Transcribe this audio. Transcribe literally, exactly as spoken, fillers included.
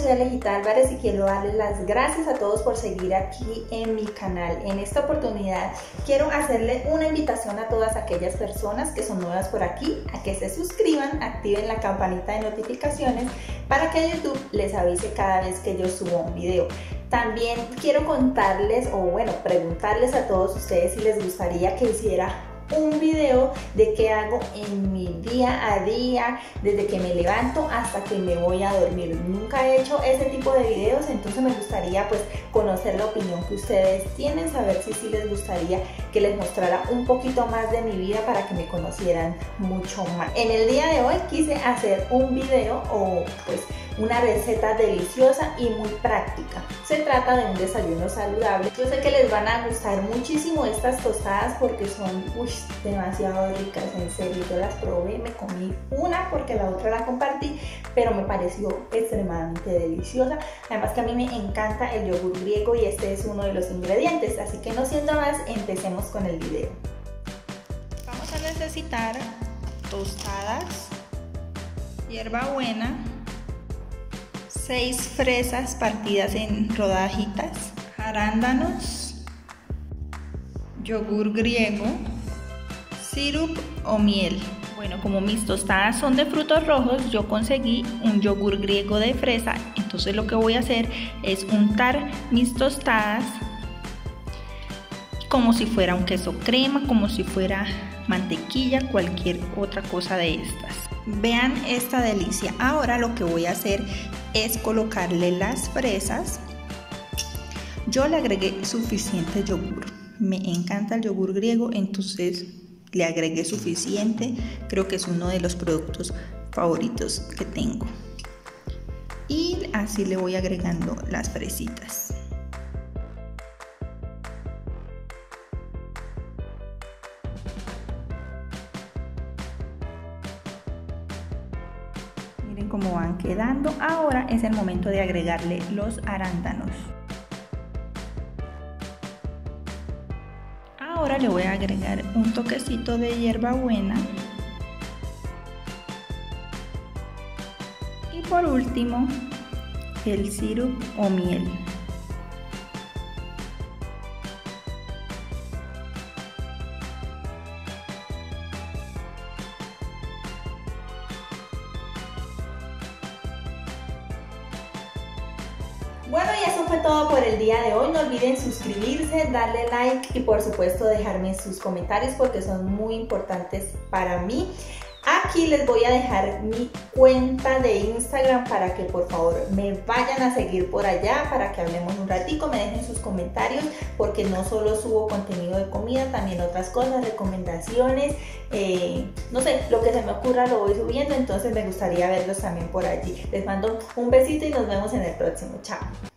soy Alejita Álvarez y quiero darles las gracias a todos por seguir aquí en mi canal. En esta oportunidad quiero hacerle una invitación a todas aquellas personas que son nuevas por aquí a que se suscriban, activen la campanita de notificaciones para que YouTube les avise cada vez que yo subo un video. También quiero contarles o bueno, preguntarles a todos ustedes si les gustaría que hiciera un video de qué hago en mi día a día, desde que me levanto hasta que me voy a dormir. Nunca he hecho ese tipo de videos, entonces me gustaría pues conocer la opinión que ustedes tienen, saber si sí les gustaría que les mostrara un poquito más de mi vida para que me conocieran mucho más. En el día de hoy quise hacer un video o pues una receta deliciosa y muy práctica. Se trata de un desayuno saludable. Yo sé que les van a gustar muchísimo estas tostadas porque son uy, demasiado ricas, en serio. Yo las probé, me comí una porque la otra la compartí, pero me pareció extremadamente deliciosa. Además que a mí me encanta el yogur griego y este es uno de los ingredientes. Así que no siendo más, empecemos con el video. Vamos a necesitar tostadas, hierbabuena, seis fresas partidas en rodajitas, arándanos, yogur griego, sirup o miel. Bueno, como mis tostadas son de frutos rojos, yo conseguí un yogur griego de fresa, entonces lo que voy a hacer es untar mis tostadas como si fuera un queso crema, como si fuera mantequilla, cualquier otra cosa de estas. Vean esta delicia. Ahora lo que voy a hacer es colocarle las fresas. Yo le agregué suficiente yogur. Me encanta el yogur griego, entonces le agregué suficiente. Creo que es uno de los productos favoritos que tengo. Y así le voy agregando las fresitas. Miren cómo van quedando. Ahora es el momento de agregarle los arándanos. Ahora le voy a agregar un toquecito de hierbabuena. Y por último, el sirup o miel. Bueno, y eso fue todo por el día de hoy. No olviden suscribirse, darle like y por supuesto dejarme sus comentarios porque son muy importantes para mí. Aquí les voy a dejar mi cuenta de Instagram para que por favor me vayan a seguir por allá, para que hablemos un ratico, me dejen sus comentarios porque no solo subo contenido de comida, también otras cosas, recomendaciones, eh, no sé, lo que se me ocurra lo voy subiendo, entonces me gustaría verlos también por allí. Les mando un besito y nos vemos en el próximo. Chao.